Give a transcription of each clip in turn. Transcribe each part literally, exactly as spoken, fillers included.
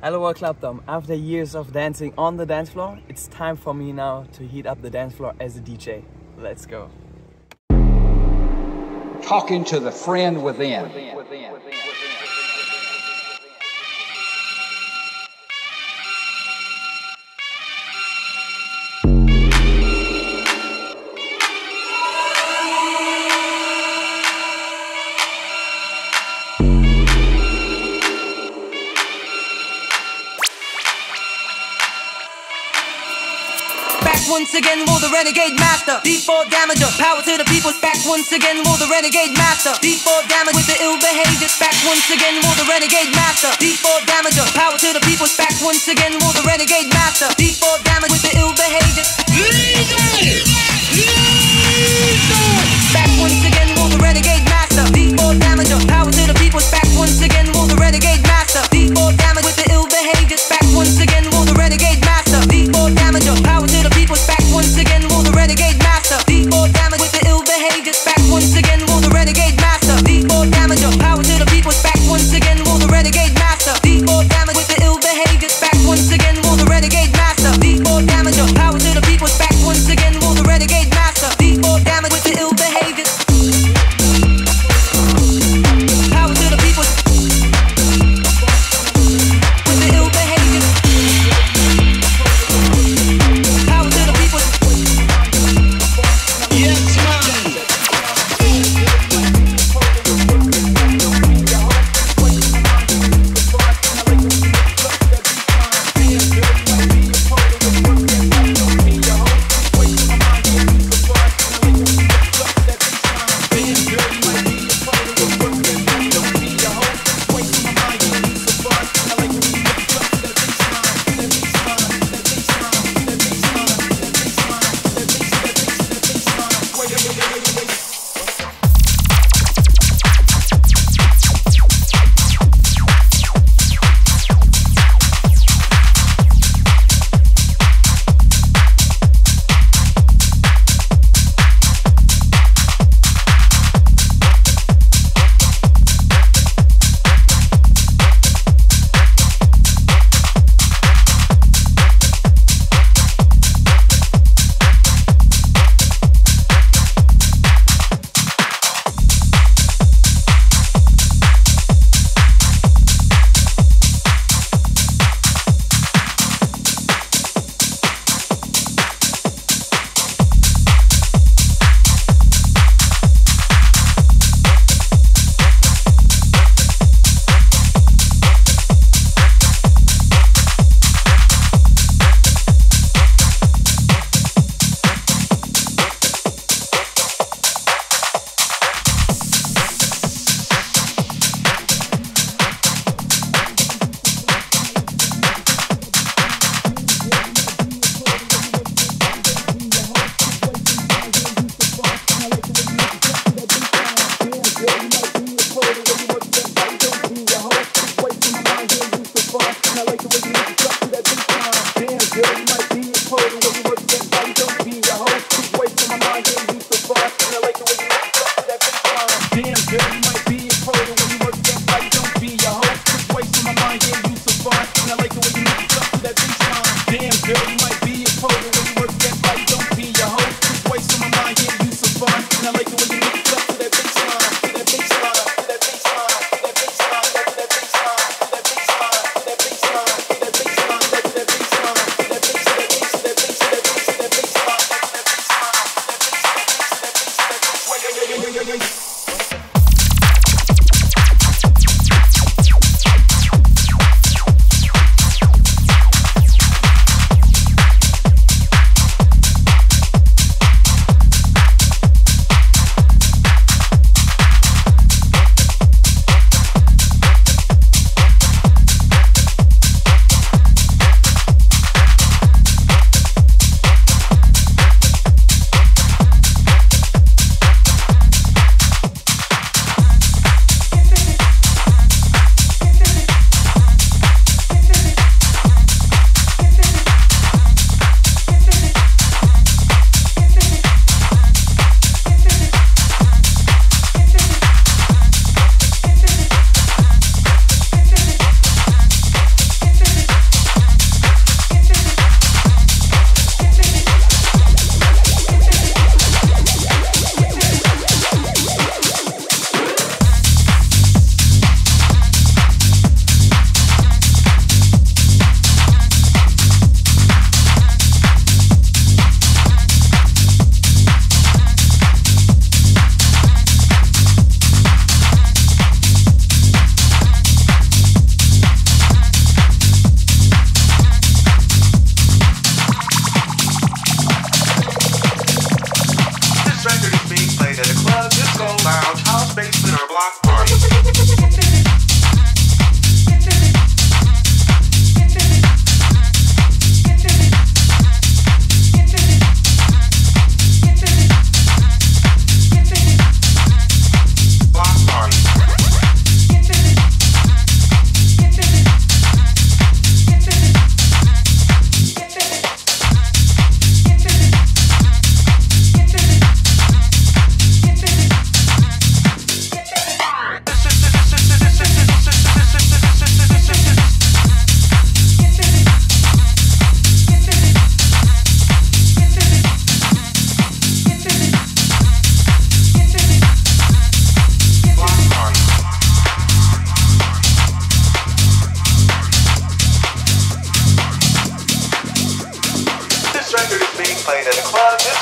Hello Clubdom, after years of dancing on the dance floor, it's time for me now to heat up the dance floor as a D J. Let's go. Talking to the friend within. Once again, will the renegade master D four damager, power to the people. Back once again, will the renegade master D four damage with the ill behavior. Back once again, will the renegade master D four damager, power to the people. Back once again, will the renegade master D four damage with the ill behavior. Back once again, will the renegade master D four damager, power to the people. Back once again, will the renegade master D four damage with the ill behavior. Back once again, will the renegade master D four damager, power to the people. Back once again, will the renegade master D four damage with the ill behavior. Back once again, will the renegade master D four damager, power to the people. Back once again, will the renegade master D four damage with the ill behavior. Back once again, will the renegade master D four damager, power to the people. Back once again, will the renegade master D four damage with the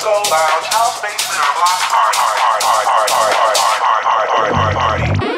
disco, lounge, house, basement, or block party. Party, party, party, party, party, party, party, party, party.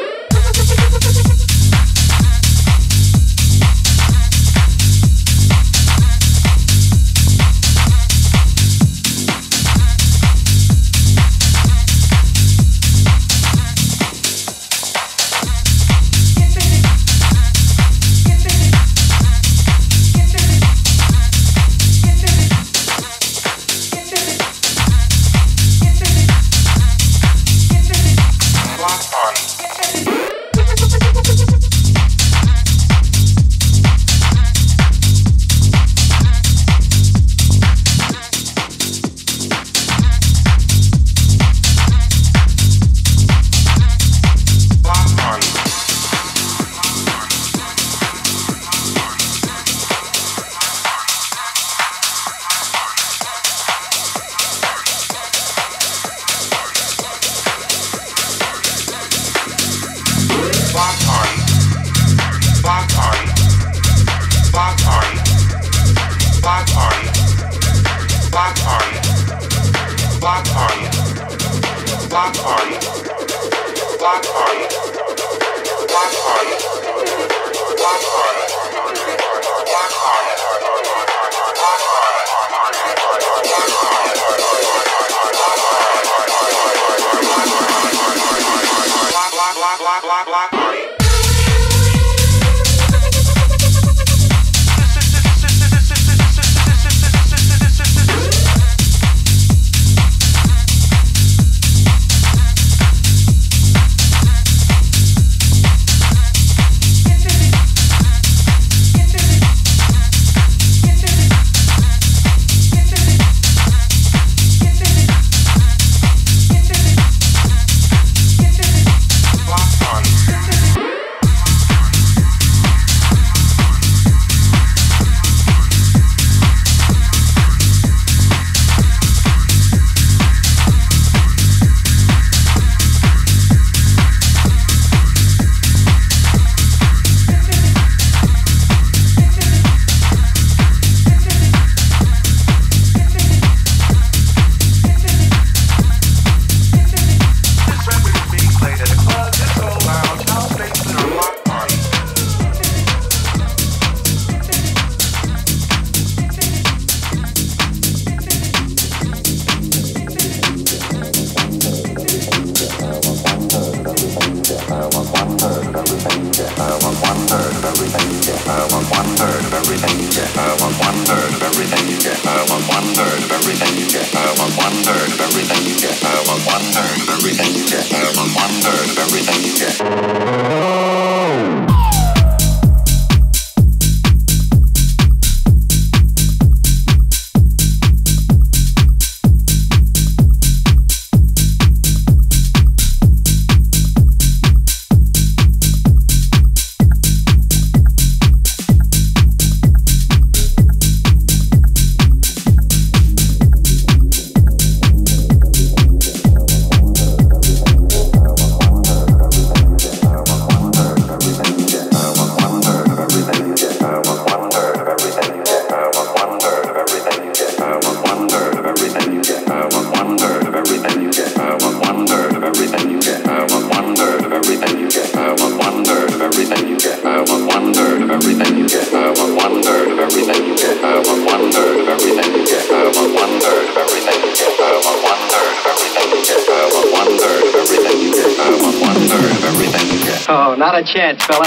Not a chance, fella.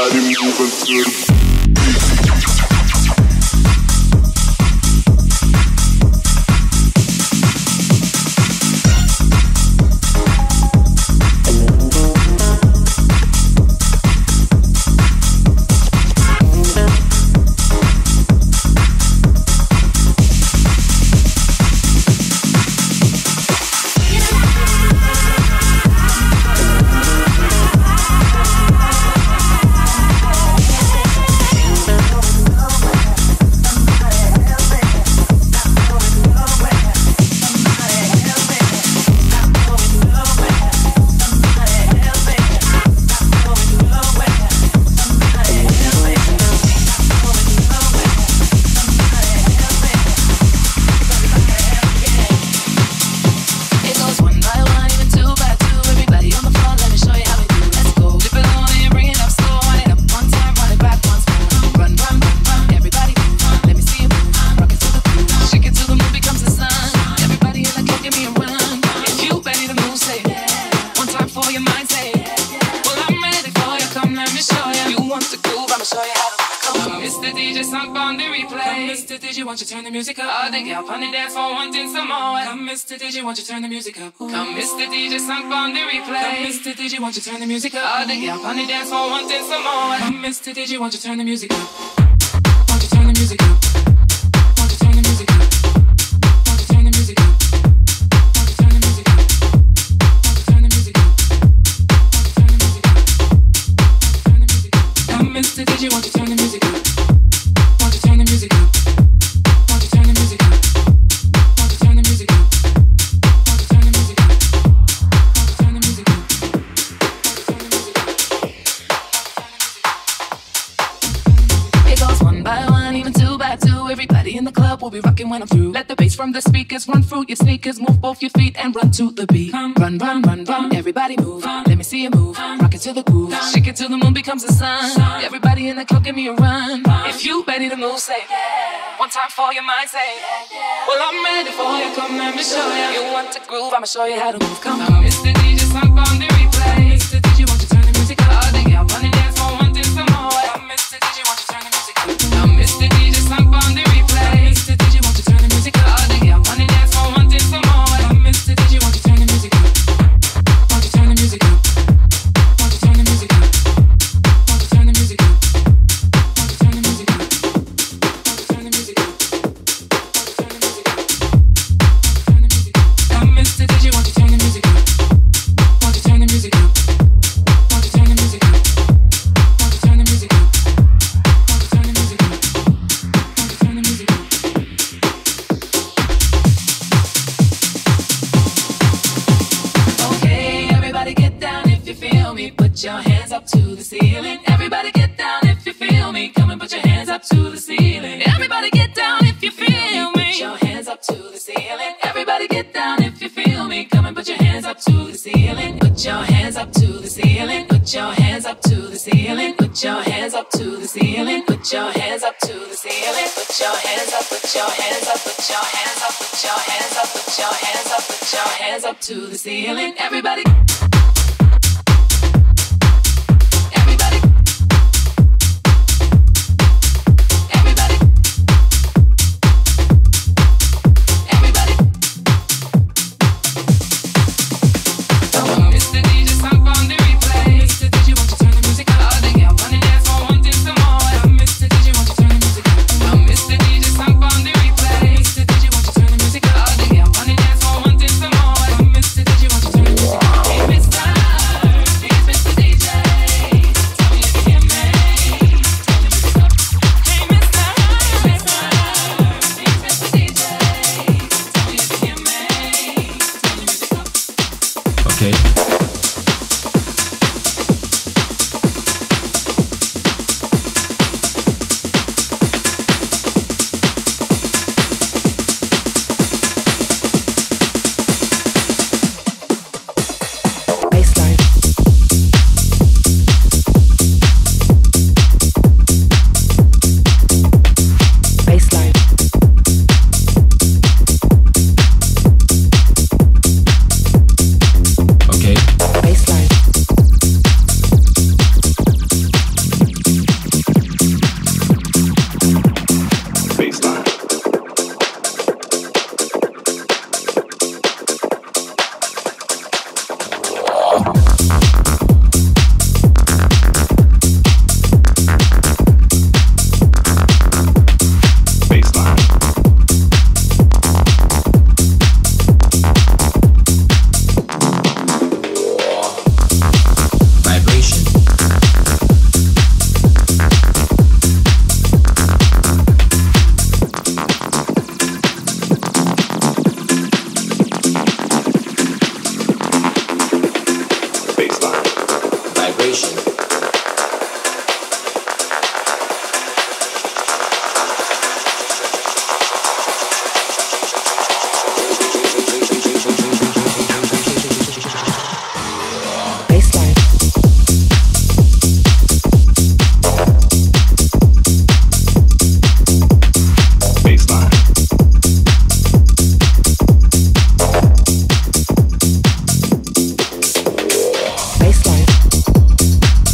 Everybody moving to the beat. Won't you turn the music up? All the gal on the dance floor wanting some more. Come, Mister D J, won't you turn the music up? Come, Mister D J, sunk on the replay. Come, Mister D J, won't you turn the music up? All the gal on the dance floor wanting some more. Come, Mister D J, won't you turn the music up? Won't you turn the music up? Won't you turn the music up? Won't you turn the music up? Won't you turn the music up? Won't you turn the music up? Won't you turn the music up? Turn the music up. Come, Mister D J, won't you turn the music up? Won't you turn the music up? Everybody in the club will be rocking when I'm through. Let the bass from the speakers run through your sneakers. Move both your feet and run to the beat. Run, run, run, run. Everybody move. Let me see you move. Rock it to the groove. Shake it till the moon becomes the sun. Everybody in the club, give me a run. If you ready to move, say one time for your mind, say well, I'm ready for you. Come, let me show you. You want to groove? I'ma show you how to move. Come on, Mister D J, sunk on the replay. Mister D J, won't you turn the music up? All the gal on the dance floor wanting some more. Come, Mister D J, won't you turn the music up? Come, Mister D J, sunk on the replay. Mister D J, won't you turn the music up? All the gal on the dance floor wanting some more. Come, Mister D J, won't you turn the music up? Won't you turn the music up? Won't you turn the music up? Won't you turn the music up? Won't you turn the music up? Won't you turn the music up? Won't you turn the music up? Turn the music up. Come, Mister D J, won't you turn the music up? Won't you turn the music up? Won't you turn the music up? Won't you turn the music up? Won't you turn the music up? Won't you turn the music up? Okay, everybody get down if you feel me. Put your hands up to the ceiling. Everybody get down if you feel me. Come and put your hands up to the ceiling. Everybody get down if you feel me. Put your hands up to the ceiling. Everybody get down if you feel me. Come and put your hands up to the ceiling. Put your hands up to the ceiling. Put your hands up to the ceiling. Put your hands up to the ceiling. Put your hands up to the ceiling. Put your hands up. Put your hands up. Put your hands up. Put your hands up. Put your hands up. Put your hands up to the ceiling. Everybody. Everybody. Everybody. Everybody. Come on, Mister D J, sunk on the replay. Mister D J, won't you turn the music up? All the gal on the dance floor wanting some more. Come, Mister D J, won't you turn the music up? Come, Mister D J, sunk on the replay. Mister D J, won't you turn the music up? All the gal on the dance floor wanting some more. Come, Mister D J, won't you turn the music up? Hey, Mister, here's Mister D J. Tell me if you hear me. Turn the music up. Hey, Mister, Mister, here's Mister D J. Tell me if you hear me. Turn the music up. Okay. Baseline. Baseline. Okay. vibration. Baseline.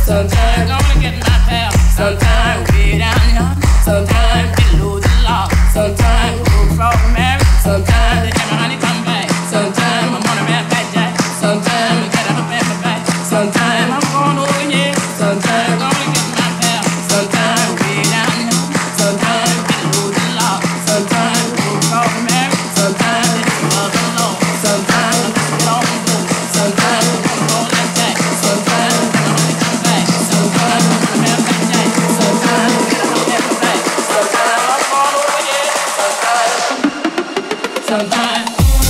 Sometimes gonna get my pal. Sometimes way down here. Sometimes get lose the law. Sometimes go from Mary. Sometimes they get my honey come back. Sometimes I'm on a red back jack. Sometimes we get up and back. Sometimes I'm going over here. Sometimes gonna get my pal. Sometimes way down here. Sometimes get lose the law. Sometimes go from Mary. Sometimes they get love the law. Sometimes I get on the floor. Sometimes I'm going like that. Sometimes I'm gonna come back. Sometimes I'm on a red back jack. Sometimes we get up and back. Sometimes I'm going over here. Sometimes. Sometimes.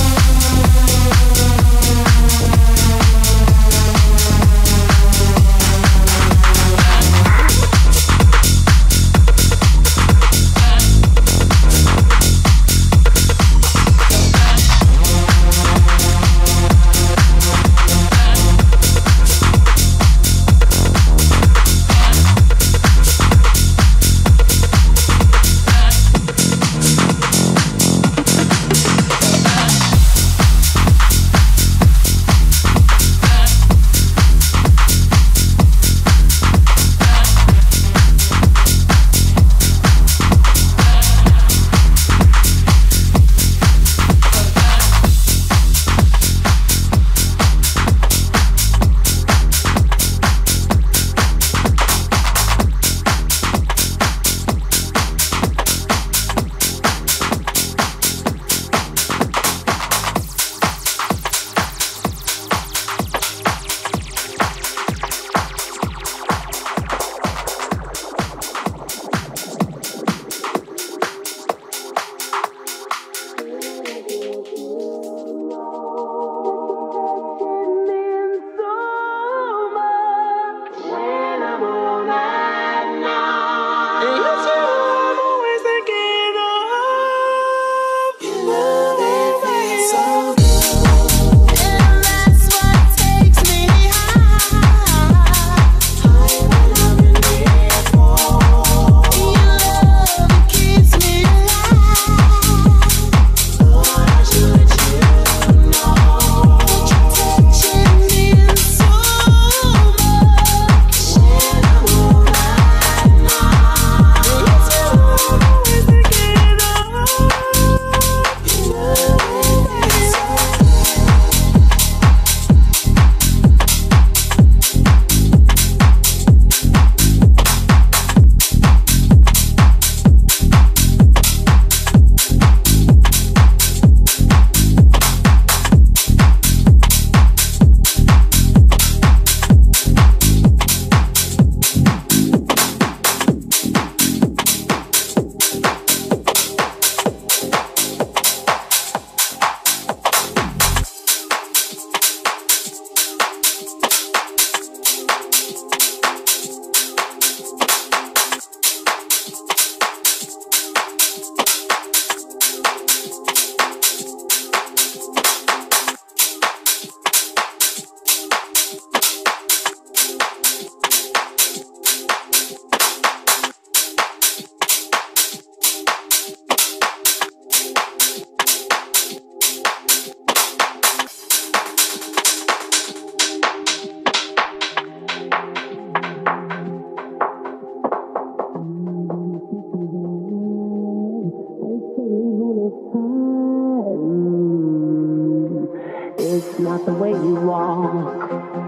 It's not the way you walk,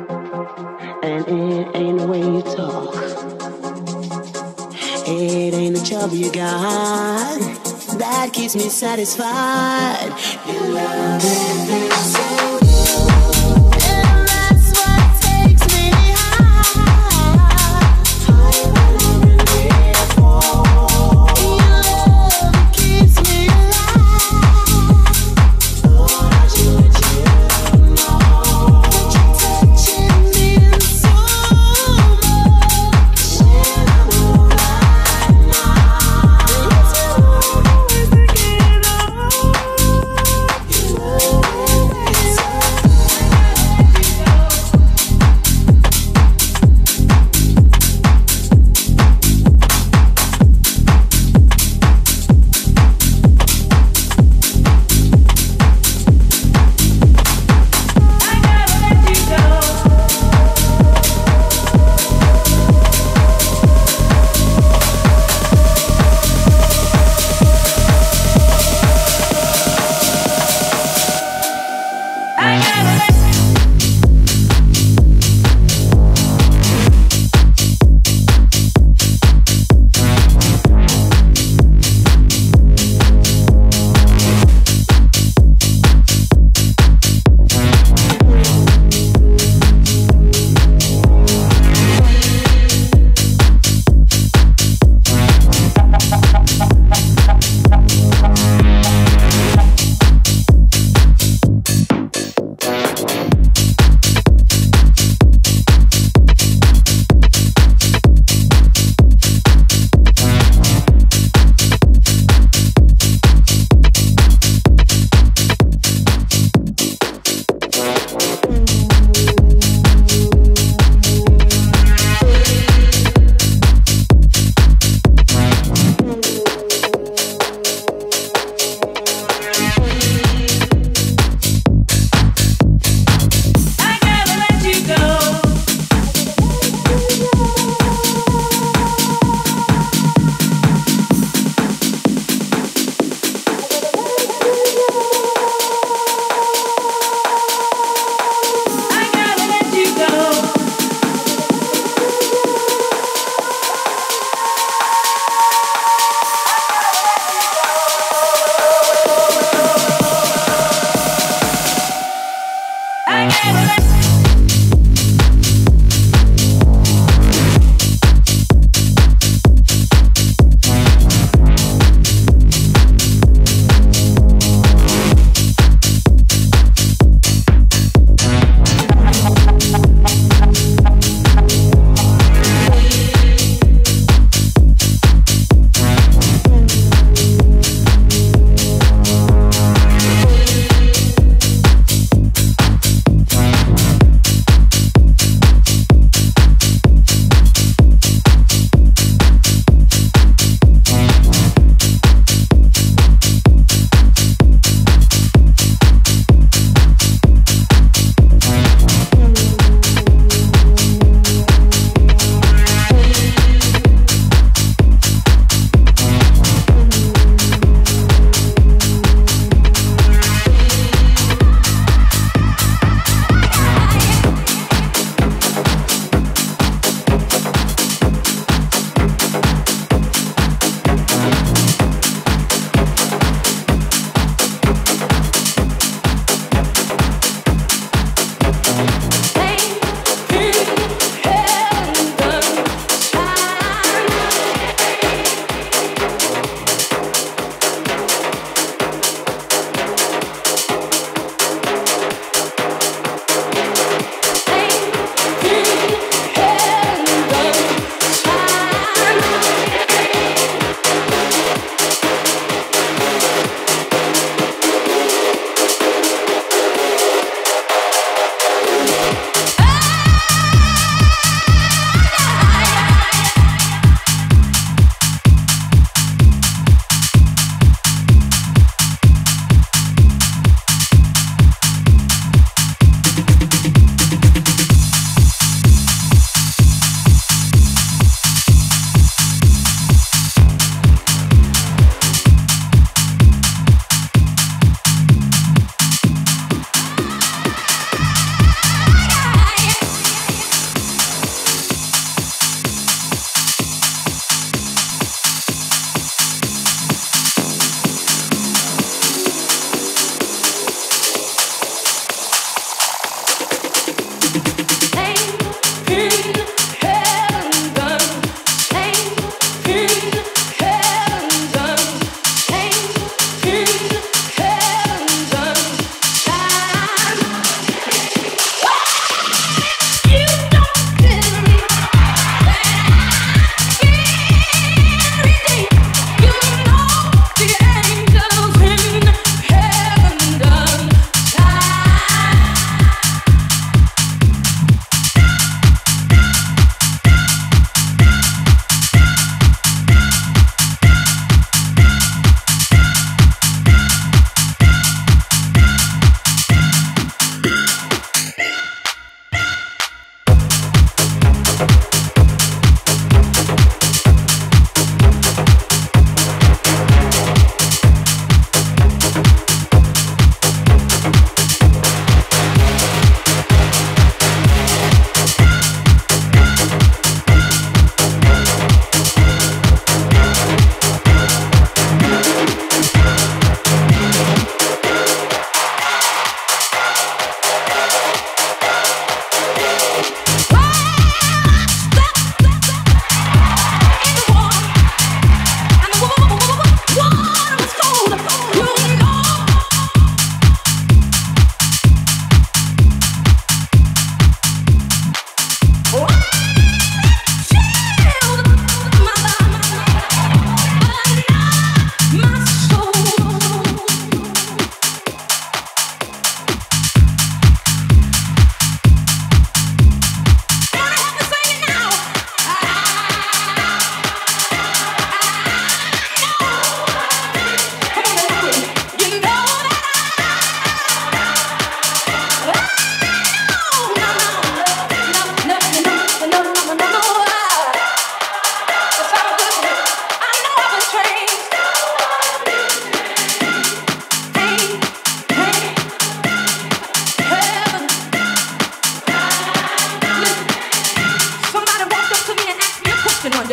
and it ain't the way you talk. It ain't the job you got that keeps me satisfied. Your love is so good, and that's what takes me high. Higher than I've been before. Your love keeps me alive. Lord, I should let you know that you're touching me so much. When I'm alright now, it's always thinking of your love is so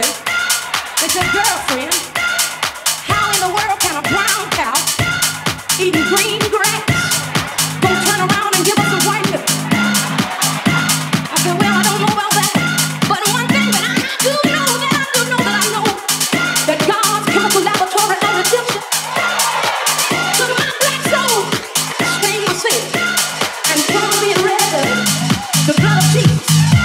baby. They said, girlfriend, how in the world can a brown cow eating green grass go turn around and give us a white milk? I said, well, I don't know about that, but one thing that I do know, that I do know, that I know, that God's chemical laboratory of redemption took my black soul, stained my sin, and turned me red, the blood of Jesus.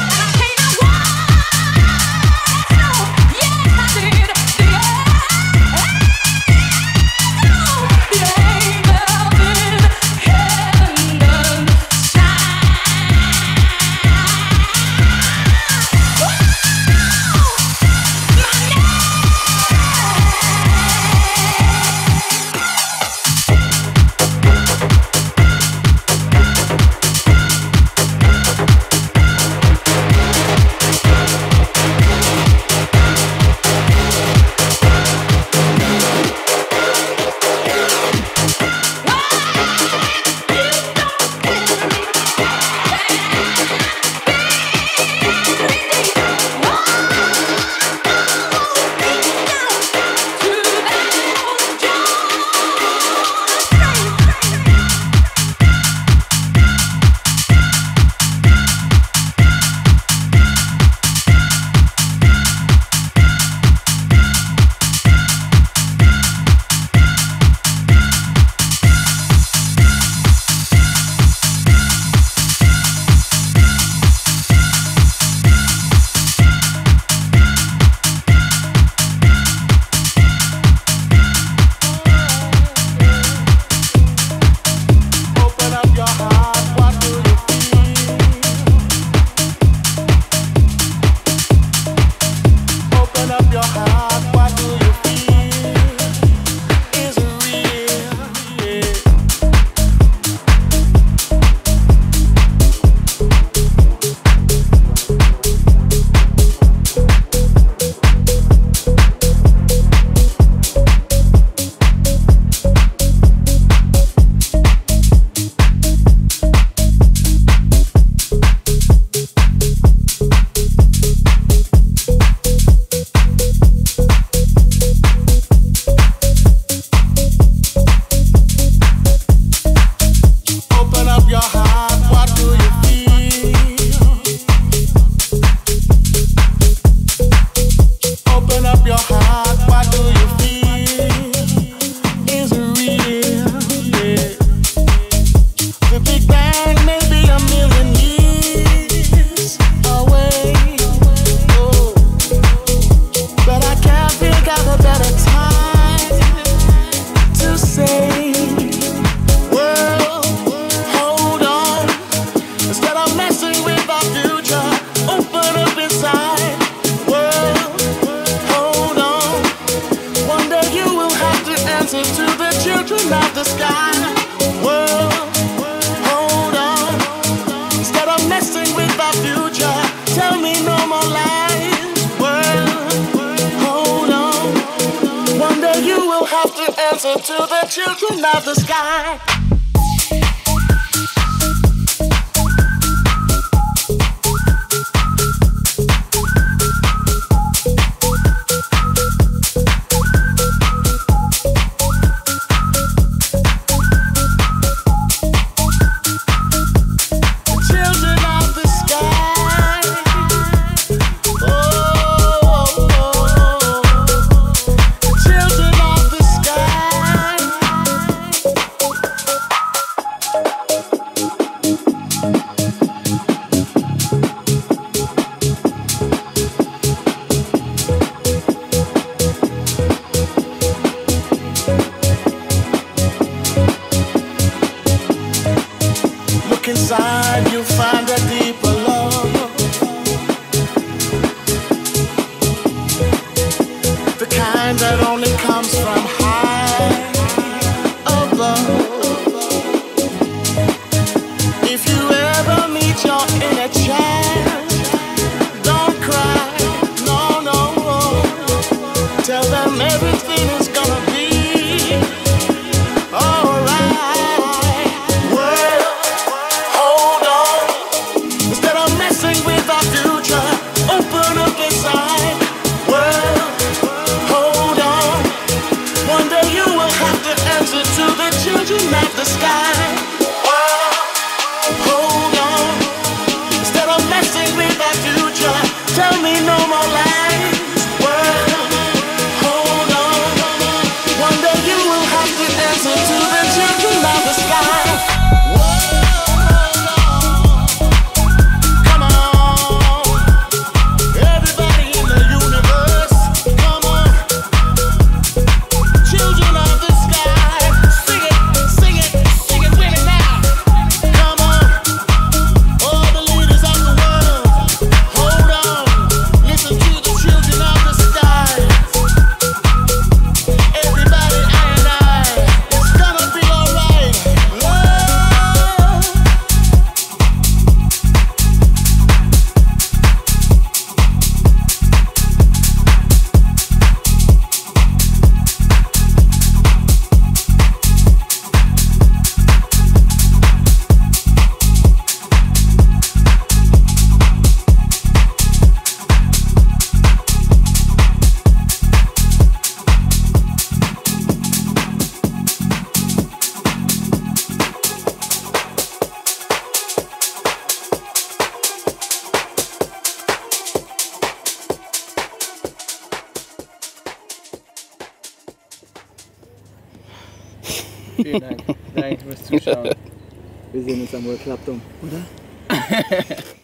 To the children of the sky. Vielen Dank. Danke fürs Zuschauen. Wir sehen uns am World Club Dom, oder?